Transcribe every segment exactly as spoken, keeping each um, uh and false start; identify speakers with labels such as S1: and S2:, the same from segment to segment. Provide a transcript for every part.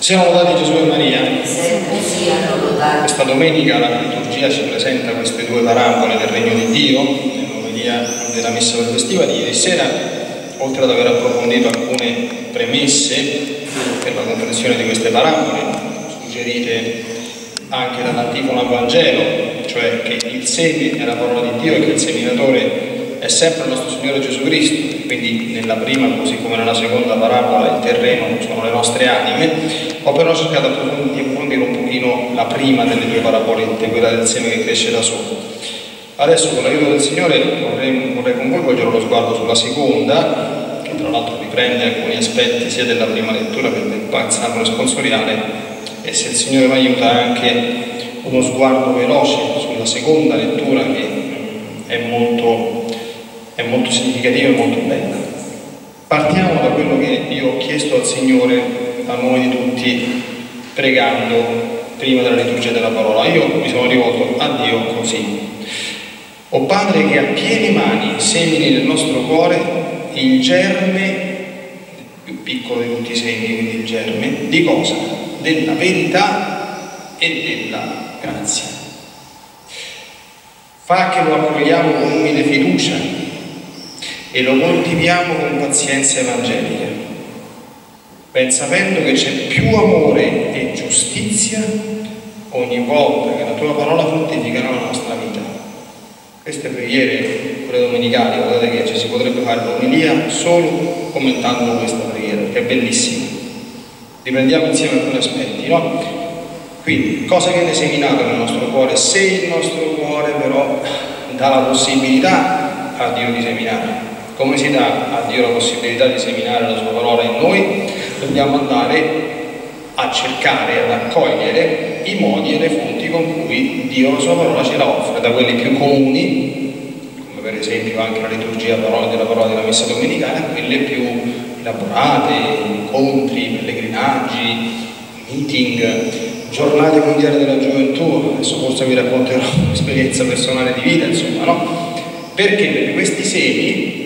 S1: Siamo lodati Gesù e Maria.
S2: Sempre siano lodati.
S1: Questa domenica la liturgia ci presenta queste due parabole del Regno di Dio, nell'omelia della Messa festiva di ieri sera, oltre ad aver approfondito alcune premesse per la comprensione di queste parabole, suggerite anche dall'antifona Vangelo, cioè che il seme è la parola di Dio e che il seminatore è sempre il nostro Signore Gesù Cristo. Quindi nella prima, così come nella seconda parabola, il terreno sono le nostre anime. Ho però cercato di approfondire un pochino la prima delle due parabolette, quella del seme che cresce da solo. Adesso con l'aiuto del Signore vorrei, vorrei con voi volgere lo sguardo sulla seconda, che tra l'altro riprende alcuni aspetti sia della prima lettura che del Pax responsoriale, e se il Signore mi aiuta anche uno sguardo veloce sulla seconda lettura che è molto è molto significativa e molto bella. Partiamo da quello che io ho chiesto al Signore a nome di tutti pregando prima della liturgia della parola. Io mi sono rivolto a Dio così: o Padre, che a piene mani semini nel nostro cuore il germe, più piccolo di tutti i semi, quindi il germe, di cosa? Della verità e della grazia. Fa che lo accogliamo con umile fiducia e lo coltiviamo con pazienza evangelica, ben sapendo che c'è più amore e giustizia ogni volta che la tua parola fruttifica nella nostra vita. Queste preghiere, quelle domenicali, guardate che ci si potrebbe fare l'omelia solo commentando questa preghiera, che è bellissima. Riprendiamo insieme alcuni aspetti, no? Quindi, cosa viene seminato nel nostro cuore? Se il nostro cuore però dà la possibilità a Dio di seminare. Come si dà a Dio la possibilità di seminare la sua parola in noi? Dobbiamo andare a cercare, ad accogliere i modi e le fonti con cui Dio la sua parola ce la offre, da quelli più comuni, come per esempio anche la liturgia della parola della messa domenicale, a quelle più elaborate, incontri, pellegrinaggi, meeting, giornate mondiali della gioventù. Adesso forse vi racconterò un'esperienza personale di vita, insomma, no? Perché? Perché questi semi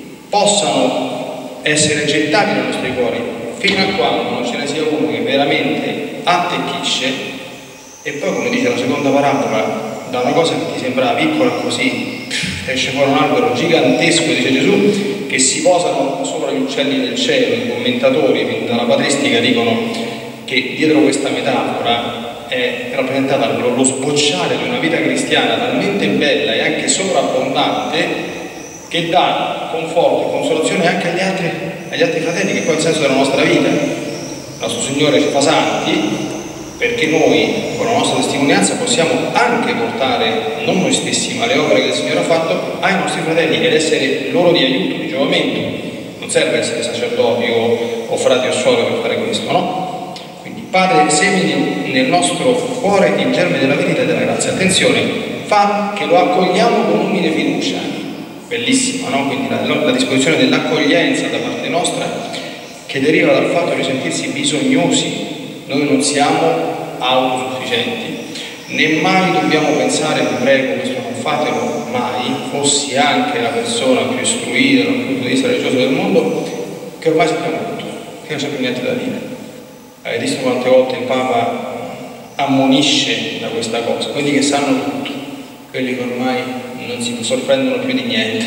S1: possano essere gettati nei nostri cuori fino a quando non ce ne sia uno che veramente attecchisce, e poi, come dice la seconda parabola, da una cosa che ti sembrava piccola così esce fuori un albero gigantesco, dice Gesù, che si posano sopra gli uccelli del cielo. I commentatori dalla patristica dicono che dietro questa metafora è rappresentata lo sbocciare di una vita cristiana talmente bella e anche sovrabbondante che dà conforto e consolazione anche agli altri, agli altri fratelli, che poi è il senso della nostra vita. Il nostro Signore ci fa santi perché noi, con la nostra testimonianza, possiamo anche portare, non noi stessi, ma le opere che il Signore ha fatto ai nostri fratelli ed essere loro di aiuto, di giovamento. Non serve essere sacerdoti o, o frati o suore per fare questo, no? Quindi, Padre, semini nel nostro cuore il germe della verità e della grazia. Attenzione, fa che lo accogliamo con umile fiducia. Bellissima, no? Quindi la, la disposizione dell'accoglienza da parte nostra, che deriva dal fatto di sentirsi bisognosi. Noi non siamo autosufficienti, né mai dobbiamo pensare, vi prego, questo non fatelo mai, fossi anche la persona più istruita dal punto di vista religioso del mondo, che ormai sappiamo tutto, che non c'è più niente da dire. Avete visto quante volte il Papa ammonisce da questa cosa, quelli che sanno tutto, quelli che ormai non si sorprendono più di niente.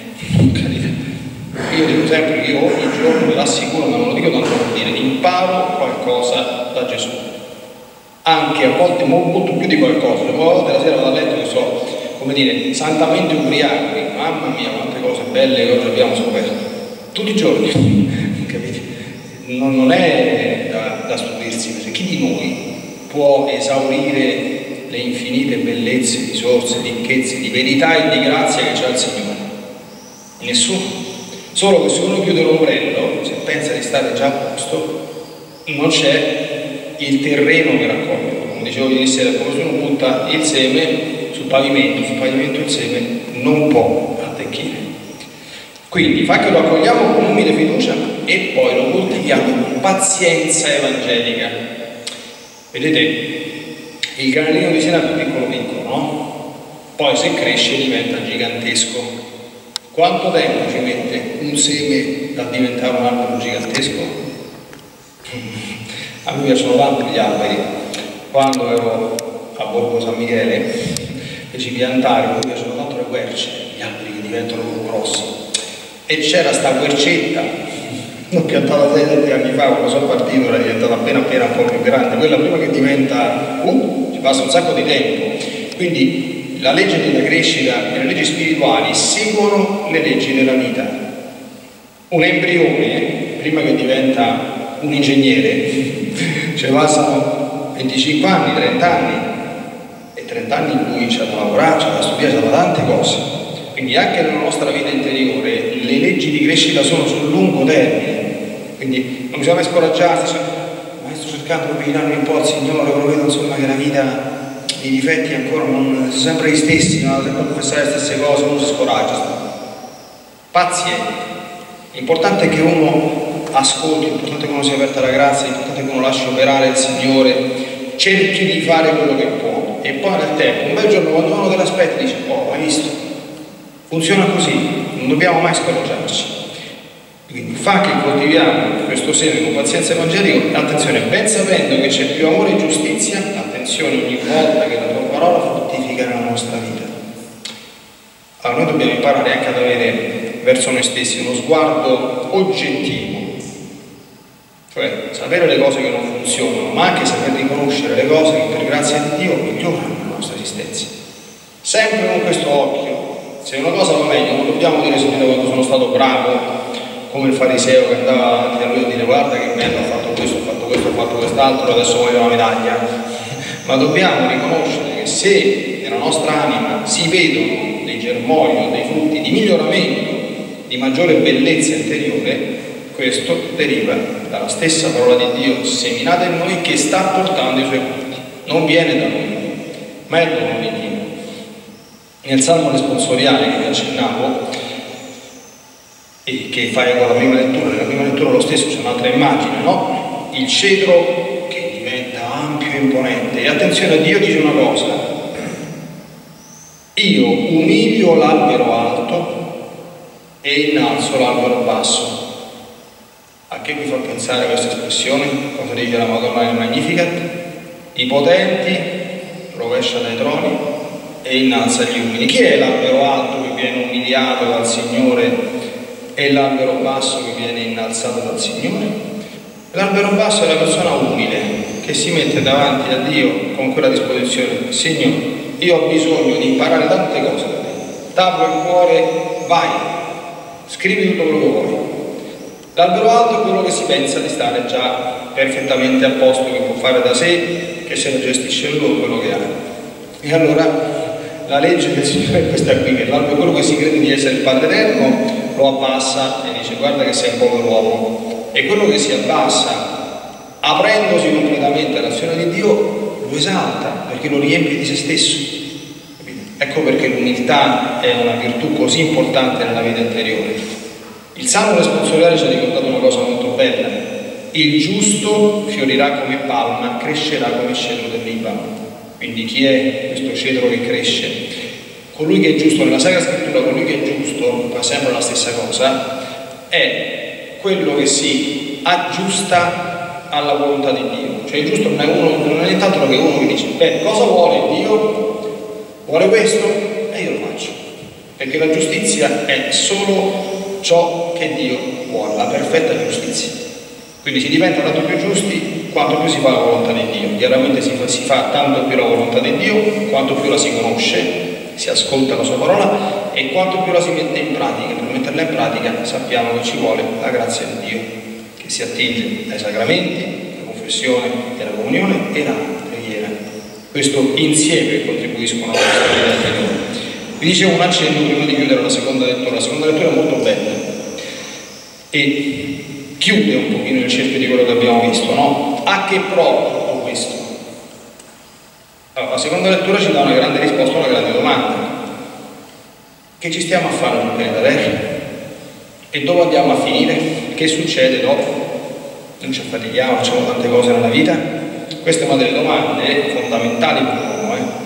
S1: Io dico sempre che io ogni giorno, ve l'assicuro, ma non lo dico tanto per dire, imparo qualcosa da Gesù, anche a volte molto più di qualcosa. A volte la sera vado a letto che so, come dire, santamente ubriaco, mamma mia quante cose belle che oggi abbiamo scoperto, tutti i giorni. Capite? Non, non è da, da stupirsi, perché chi di noi può esaurire le infinite bellezze, risorse, ricchezze di verità e di grazia che c'ha il Signore? Nessuno. Solo che se uno chiude l'ombrello, se pensa di stare già a posto, non c'è il terreno per raccoglierlo. Come dicevo ieri sera, come se uno butta il seme sul pavimento, sul pavimento il seme non può attecchire. Quindi fa che lo accogliamo con umile fiducia e poi lo coltiviamo con pazienza evangelica. Vedete? Il granellino di sera è più piccolo piccolo, no? Poi se cresce diventa gigantesco. Quanto tempo ci mette un seme da diventare un albero gigantesco? A A me piacciono tanto gli alberi. Quando ero a Borgo San Michele, feci piantare, mi piacciono tanto le querce, gli alberi che diventano grossi. E c'era sta quercetta, l'ho piantata sei sette anni fa, quando sono partito era diventata appena appena un po' più grande. Quella prima che diventa, uh, ci passa un sacco di tempo. Quindi la legge della crescita e le leggi spirituali seguono le leggi della vita. Un embrione, prima che diventa un ingegnere, ci passano venticinque anni, trenta anni, e trenta anni in cui c'è da lavorare, c'è da studiare, c'è da tante cose. Quindi anche nella nostra vita interiore le leggi di crescita sono sul lungo termine. Quindi non bisogna mai scoraggiarsi, cioè, ma sto cercando di avvicinarmi un po' al Signore, però vedo insomma che la vita, i difetti ancora non sono sempre gli stessi, no? Sempre a confessare le stesse cose, uno si scoraggia. Paziente. L'importante è che uno ascolti, l'importante è che uno sia aperto alla grazia, l'importante è che uno lasci operare il Signore, cerchi di fare quello che può. E poi nel tempo, un bel giorno quando uno te l'aspetta dice, oh, hai visto? Funziona così, non dobbiamo mai scoraggiarci. Quindi fa che coltiviamo questo seme con pazienza evangelica, attenzione, ben sapendo che c'è più amore e giustizia, attenzione ogni volta che la tua parola fruttifica nella nostra vita. Allora noi dobbiamo imparare anche ad avere verso noi stessi uno sguardo oggettivo, cioè sapere le cose che non funzionano, ma anche saper riconoscere le cose che per grazia di Dio migliorano la nostra esistenza. Sempre con questo occhio, se una cosa va meglio non dobbiamo dire subito quando sono stato bravo, come il fariseo che andava davanti a lui a dire guarda che bello, ho fatto questo, ho fatto questo, ho fatto quest'altro, adesso voglio la medaglia. Ma dobbiamo riconoscere che se nella nostra anima si vedono dei germogli o dei frutti di miglioramento, di maggiore bellezza interiore, questo deriva dalla stessa parola di Dio seminata in noi che sta portando i suoi frutti. Non viene da noi, ma è dono di Dio. Nel Salmo responsoriale che vi accennavo, e che fai con la prima lettura, nella prima lettura lo stesso c'è un'altra immagine, no? Il cedro che diventa ampio e imponente. E attenzione, Dio dice una cosa: io umilio l'albero alto e innalzo l'albero basso. A che vi fa pensare questa espressione? Cosa dice la Madonna nel Magnificat? I potenti rovescia dai troni e innalza gli umili. Chi è l'albero alto che viene umiliato dal Signore e l'albero basso che viene innalzato dal Signore? L'albero basso è la persona umile che si mette davanti a Dio con quella disposizione: Signore, io ho bisogno di imparare tante cose da te, t'apro il cuore, vai, scrivi tutto quello che vuoi. L'albero alto è quello che si pensa di stare già perfettamente a posto, che può fare da sé, che se lo gestisce lui quello che ha. E allora la legge del Signore è questa qui, che l'albero, quello che si crede di essere il Padre Eterno, lo abbassa e dice guarda che sei un povero uomo. E quello che si abbassa, aprendosi completamente all'azione di Dio, lo esalta perché lo riempie di se stesso. Ecco perché l'umiltà è una virtù così importante nella vita interiore. Il Salmo responsoriale ci ha ricordato una cosa molto bella: il giusto fiorirà come palma, crescerà come cedro del Libano. Quindi chi è questo cedro che cresce? Colui che è giusto. Nella Sacra Scrittura colui che è giusto, fa sempre la stessa cosa, è quello che si aggiusta alla volontà di Dio. Cioè il giusto non è, uno, non è nient'altro che uno che dice beh, cosa vuole Dio? Vuole questo? E io lo faccio. Perché la giustizia è solo ciò che Dio vuole, la perfetta giustizia. Quindi si diventa tanto più giusti quanto più si fa la volontà di Dio. Chiaramente si fa, si fa tanto più la volontà di Dio quanto più la si conosce, si ascolta la sua parola, e quanto più la si mette in pratica. Per metterla in pratica sappiamo che ci vuole la grazia di Dio, che si attinge dai sacramenti, la confessione e la comunione e la preghiera. Questo insieme contribuiscono alla nostra vita interiore. Vi dicevo un accenno prima di chiudere la seconda lettura. La seconda lettura è molto bella e chiude un pochino il cerchio di quello che abbiamo visto, no? A che provo tutto questo? Allora, la seconda lettura ci dà una grande risposta a una grande domanda: che ci stiamo a fare sul pianeta Terra? E dove andiamo a finire? Che succede dopo? Non ci affatichiamo, facciamo tante cose nella vita? Queste sono delle domande fondamentali per l'uomo, eh?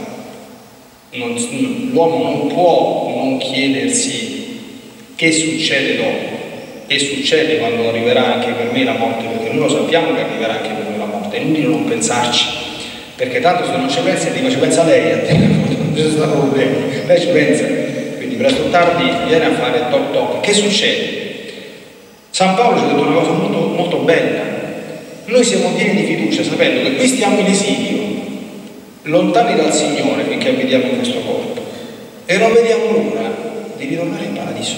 S1: L'uomo non può non chiedersi che succede dopo, e succede quando arriverà anche per me la morte, perché noi lo sappiamo che arriverà anche per noi la morte. morte. È inutile non pensarci, perché tanto se non ci pensi arriva, ci pensa lei a te, non ci sta problema, lei ci pensa, quindi presto o tardi viene a fare toc toc. Che succede? San Paolo ci ha detto una cosa molto, molto bella: noi siamo pieni di fiducia sapendo che qui stiamo in esilio, lontani dal Signore finché abitiamo in questo corpo, e non vediamo l'ora di ritornare in paradiso,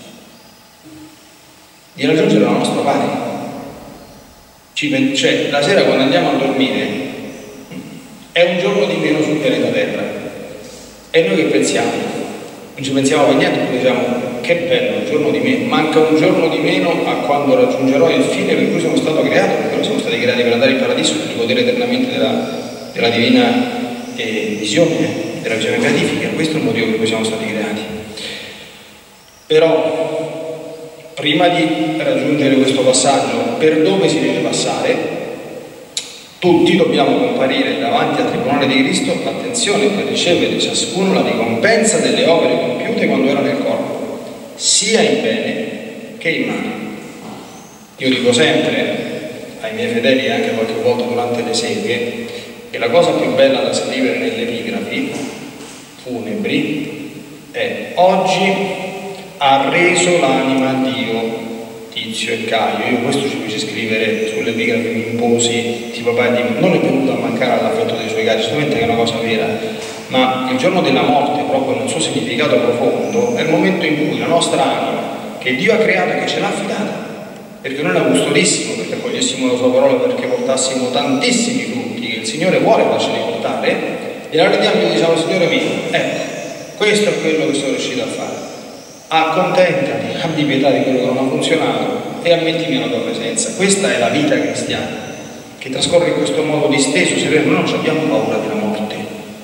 S1: di raggiungere la nostra patria. Ci, cioè, la sera quando andiamo a dormire è un giorno di meno sul pianeta Terra, e noi che pensiamo? Non ci pensiamo per niente, perché diciamo che bello, un giorno di meno, manca un giorno di meno a quando raggiungerò il fine per cui siamo stati creati, perché noi siamo stati creati per andare in paradiso, per godere eternamente della, della divina eh, visione, della visione beatifica. Questo è il motivo per cui siamo stati creati. Però prima di raggiungere questo passaggio, per dove si deve passare? Tutti dobbiamo comparire davanti al tribunale di Cristo, attenzione, per ricevere ciascuno la ricompensa delle opere compiute quando era nel corpo, sia in bene che in male. Io dico sempre ai miei fedeli, anche qualche volta durante le seghe, che la cosa più bella da scrivere nelle epigrafi funebri è: oggi ha reso l'anima a Dio Tizio e Caio. Io questo ci feci scrivere sulle epigrafi, mi imposi, tipo papà, non è venuto a mancare all'affetto dei suoi cari, giustamente è una cosa vera, ma il giorno della morte, proprio nel suo significato profondo, è il momento in cui la nostra anima, che Dio ha creato e che ce l'ha affidata, perché noi la custodissimo, perché accogliessimo la sua parola, perché portassimo tantissimi frutti che il Signore vuole farceli portare, e la vediamo e diciamo: Signore mio, ecco, questo è quello che sono riuscito a fare, accontentati, abbi pietà di quello che non ha funzionato e ammettimi la tua presenza. Questa è la vita cristiana, che trascorre in questo modo disteso, sereno. Noi non abbiamo paura della morte,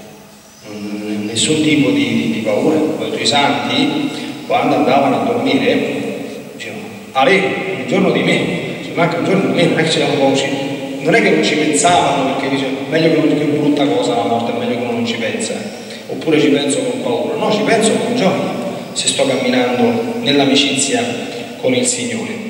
S1: nessun tipo di, di, di paura. I santi, quando andavano a dormire, dicevano: Ale, il giorno di me, ci manca un giorno di me, non è che ce l'hanno pochi, non è che non ci pensavano, perché dicevano: meglio che non, che brutta cosa la morte, è meglio che uno non ci pensa, oppure ci penso con paura. No, ci penso con gioia, se sto camminando nell'amicizia con il Signore.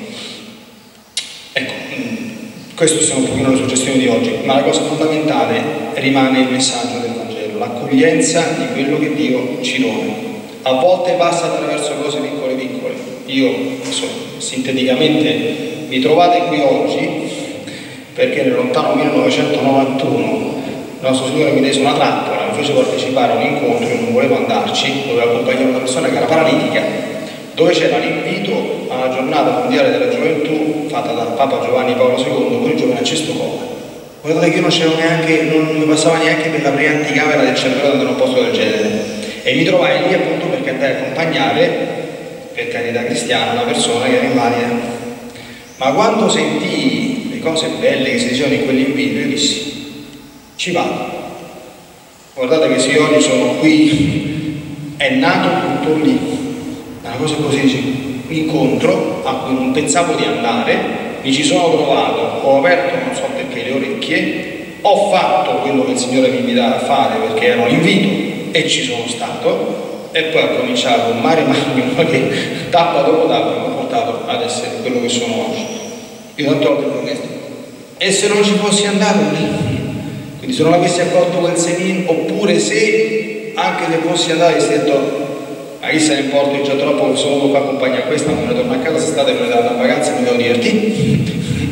S1: Ecco, queste sono un pochino le suggestioni di oggi, ma la cosa fondamentale rimane il messaggio del Vangelo, l'accoglienza di quello che Dio ci dona. A volte passa attraverso cose piccole piccole. Io, insomma, sinteticamente, mi trovate qui oggi perché nel lontano millenovecentonovantuno il nostro Signore mi tese una trappola, mi fece partecipare a un incontro, io non volevo andarci, dovevo accompagnare una persona che era paralitica, dove c'era l'invito alla giornata mondiale della gioventù fatta dal Papa Giovanni Paolo secondo con i giovani a Cestopoli. Guardate che io non c'ero neanche, non mi passava neanche per la pre-anticamera del cervello di un posto del genere, e mi trovai lì appunto perché andai a accompagnare, per carità cristiana, una persona che era invalida. Ma quando sentii le cose belle che si dicevano in quell'invito, io dissi: ci vado. Guardate che se io oggi sono qui, è nato tutto lì, una cosa così, dice, un incontro a cui non pensavo di andare, mi ci sono trovato, ho aperto non so perché le orecchie, ho fatto quello che il Signore mi invitava a fare perché era un invito e ci sono stato, e poi ho cominciato un mare magnum che tappa dopo tappa mi ha portato ad essere quello che sono oggi. Io tante volte ho chiesto: e se non ci fossi andato lì? Quindi se non avessi accolto quel semino, oppure se anche se fossi andato e detto: ma chi se ne importa, io già troppo sono qua a accompagnare questa, ma me ne torno a casa, se state me ne date una vacanza e mi devo divertire.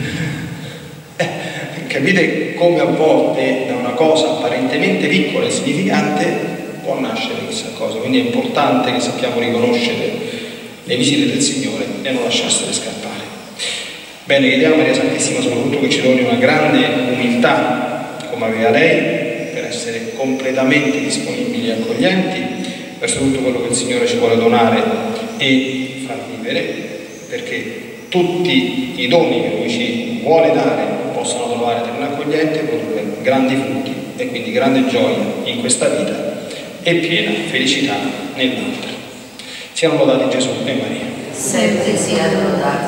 S1: eh, capite come a volte da una cosa apparentemente piccola e significante può nascere chissà cosa. Quindi è importante che sappiamo riconoscere le visite del Signore e non lasciarsele scappare. Bene, chiediamo a Maria Santissima soprattutto che ci doni una grande umiltà, come aveva lei, per essere completamente disponibili e accoglienti verso tutto quello che il Signore ci vuole donare e far vivere, perché tutti i doni che Lui ci vuole dare possano trovare terreno accogliente e produrre grandi frutti e quindi grande gioia in questa vita e piena felicità nell'altra. Siano lodati Gesù e Maria.
S2: Sempre siano lodati.